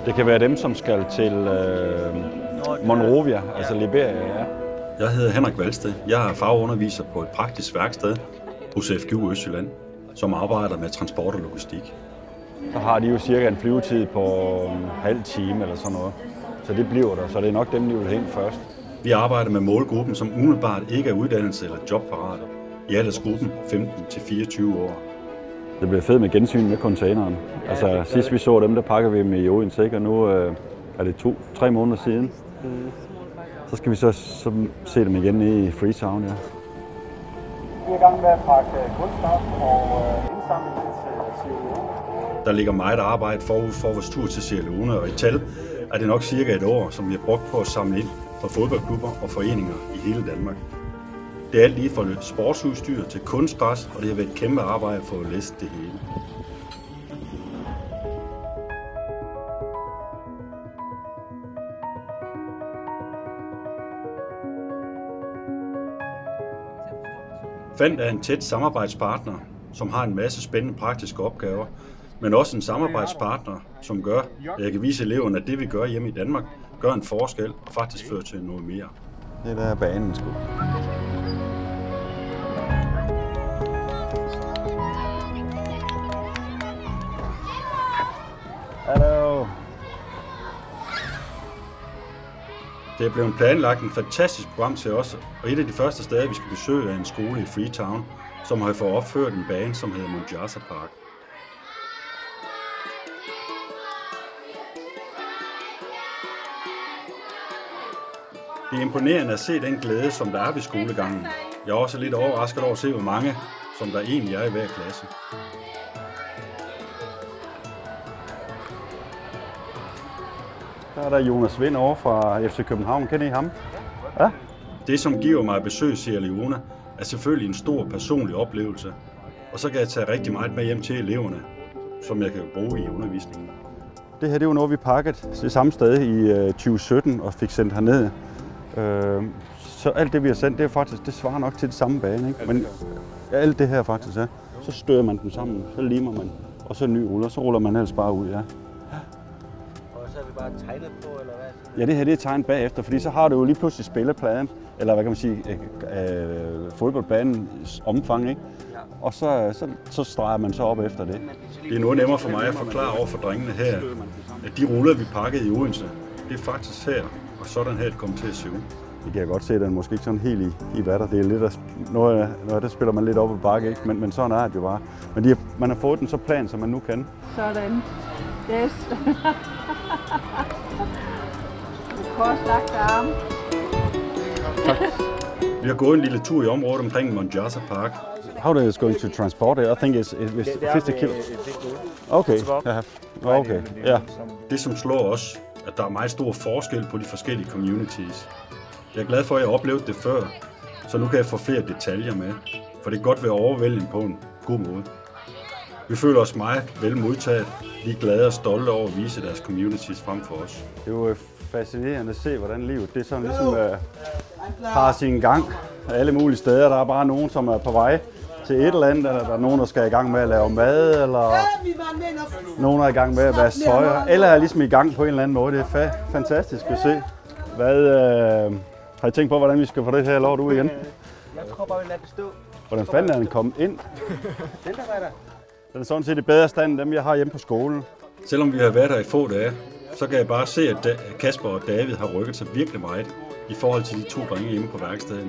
Det kan være dem, som skal til Monrovia, altså Liberia. Ja. Jeg hedder Henrik Valsted. Jeg er fagunderviser på et praktisk værksted hos FGU Østjylland, som arbejder med transport og logistik. Så har de jo cirka en flyvetid på en halv time eller sådan noget. Så det bliver der, så det er nok dem, de vil hænge først. Vi arbejder med målgruppen, som umiddelbart ikke er uddannelse eller jobparate. I aldersgruppen 15-24 år. Det bliver fedt med gensyn med containeren. Altså sidst vi så dem, der pakker vi dem i Odense, og nu er det 2-3 måneder siden. Så skal vi så se dem igen i Freetown, ja. Vi er i gang med at pakke kunststof og indsamling til Sierra Leone. Der ligger meget arbejde forud for vores tur til Sierra Leone, og i tal er det nok cirka et år, som vi har brugt på at samle ind fra fodboldklubber og foreninger i hele Danmark. Det er alt lige fra sportsudstyr til kunstgræs, og det har været et kæmpe arbejde for at læse det hele. Fand er en tæt samarbejdspartner, som har en masse spændende praktiske opgaver, men også en samarbejdspartner, som gør, at jeg kan vise eleverne, at det vi gør hjemme i Danmark, gør en forskel og faktisk fører til noget mere. Det der er banen sgu. Hallo. Det er blevet planlagt en fantastisk program til os, og et af de første steder, vi skal besøge, er en skole i Freetown, som har fået opført en bane, som hedder Monjasa Park. Det er imponerende at se den glæde, som der er ved skolegangen. Jeg er også lidt overrasket over at se, hvor mange, som der egentlig er i hver klasse. Der er der Jonas Vind over fra FC København. Kender I ham? Ja? Det, som giver mig at besøge Sierra Leone, er selvfølgelig en stor personlig oplevelse. Og så kan jeg tage rigtig meget med hjem til eleverne, som jeg kan bruge i undervisningen. Det her det var noget, vi pakkede det samme sted i 2017 og fik sendt herned. Så alt det, vi har sendt, det er faktisk, det svarer nok til det samme bane. Ikke? Men alt det her faktisk, ja. Så støder man dem sammen, så limer man, og så en ny ruller, så ruller man ellers bare ud, ja. Og så er vi bare tegnet på, eller hvad? Ja, det her det er tegnet bagefter, fordi så har du jo lige pludselig spillepladen, eller hvad kan man sige, fodboldbanens omfang, ikke? Og så streger man så op efter det. Det er noget nemmere for mig at forklare over for drengene her, at de ruller, vi pakkede i Odense, det er faktisk her, og sådan her det kommer til at se ud. Det kan jeg godt se, at den er måske ikke sådan helt i vatter. Det er lidt noget af det spiller man lidt op ad bakke, ikke? Men sådan er det jo bare. Men man har fået den så plan, som man nu kan. Sådan. Yes. Korslagte arme. Vi har gået en lille tur i området omkring Monjasa Park. How is it going to transport it? I think it's 50 kilos. Okay. Okay. Yeah. Det, som slår os, at der er meget stor forskel på de forskellige communities. Jeg er glad for, at jeg oplevede det før, så nu kan jeg få flere detaljer med. For det kan godt være overvældende på en god måde. Vi føler os meget vel modtaget. Vi er glade og stolte over at vise deres communities frem for os. Det er jo fascinerende at se, hvordan livet det er sådan ligesom har sin gang alle mulige steder. Der er bare nogen, som er på vej til et eller andet, eller der er nogen, der skal i gang med at lave mad, eller nogen er i gang med at vaske tøj, eller er ligesom i gang på en eller anden måde. Det er fantastisk at se. Har I tænkt på, hvordan vi skal få det her lort ud igen? Jeg tror bare, vi lader det stå. Hvordan fanden er den kommet ind? Den der var der. Den er sådan set i bedre stand, end dem jeg har hjemme på skolen. Selvom vi har været der i få dage, så kan jeg bare se, at Kasper og David har rykket sig virkelig meget i forhold til de to drenge hjemme på værkstedet.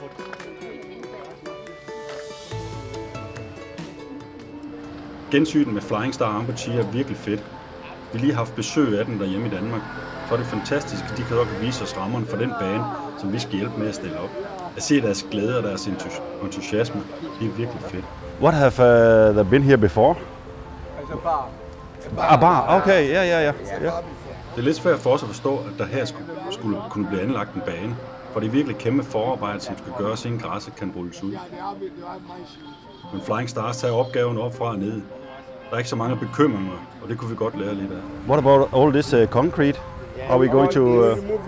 Gensynet med Flying Star armbådstiger er virkelig fedt. Vi har lige haft besøg af den derhjemme i Danmark. Så er det fantastisk, at de kan vise os rammerne for den bane, som vi skal hjælpe med at stille op. At se deres glæde og deres entusiasme, det er virkelig fedt. What have there been here before? Altså bar. A bar, okay, ja. Det er lidt svært for os at forstå, at der her skulle kunne blive anlagt en bane. For det er virkelig kæmpe forarbejde, som skal gøres, inden græsset kan rulles ud. Men Flying Stars tager opgaven op fra og ned. Der er ikke så mange bekymringer, og det kunne vi godt lære lidt af. What about all this concrete? Are we going to...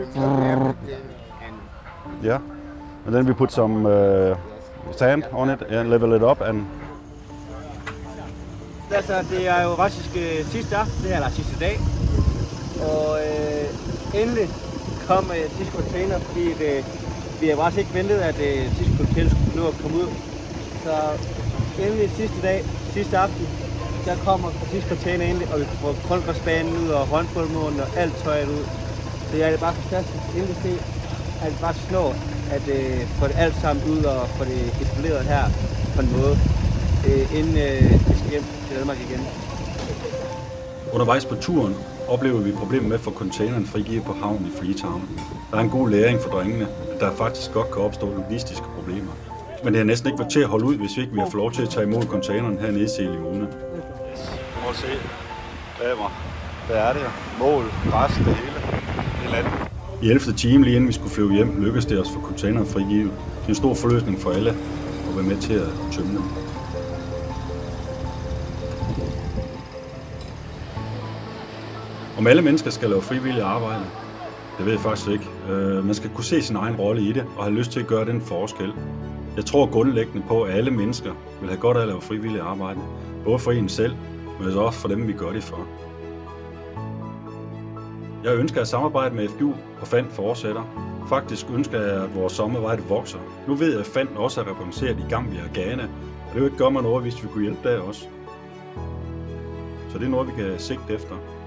Yeah, and then we put some sand on it and level it up and... Altså, det er jo russisk sidste aften, eller sidste dag. Og endelig kom sidste container, fordi vi har faktisk ikke ventet, at sidste container skulle nå at komme ud. Så endelig sidste dag, sidste aften, der kommer sidste container endelig, og vi får kunstgræsbanen ud og håndboldmålen og alt tøjet ud. Så jeg er bare fantastisk endelig se, at vi bare slår at få det alt sammen ud og få det etableret her på en måde, inden vi skal hjem til Danmark igen. Undervejs på turen oplever vi problemer med at få containeren frigivet på havnen i Freetown. Der er en god læring for drengene, at der faktisk godt kan opstå logistiske problemer. Men det har næsten ikke været til at holde ud, hvis vi ikke vil have lov til at tage imod containeren hernede i Sierra Leone. Du må se bag mig. Hvad er det her? Mål, græs, det hele. Land. I 11. time, lige inden vi skulle flyve hjem, lykkedes det os for containeren frigivet. Det er en stor forløsning for alle at være med til at tømme dem. Om alle mennesker skal lave frivilligt arbejde, det ved jeg faktisk ikke. Man skal kunne se sin egen rolle i det og have lyst til at gøre den forskel. Jeg tror grundlæggende på, at alle mennesker vil have godt af at lave frivilligt arbejde. Både for en selv, men også for dem, vi gør det for. Jeg ønsker at samarbejde med FGU og FAND fortsætter. Faktisk ønsker jeg, at vores samarbejde vokser. Nu ved jeg, at FAND også er repræsenteret i Gambia og Ghana, og det vil ikke gøre mig noget, hvis vi kunne hjælpe der også. Så det er noget, vi kan sigte efter.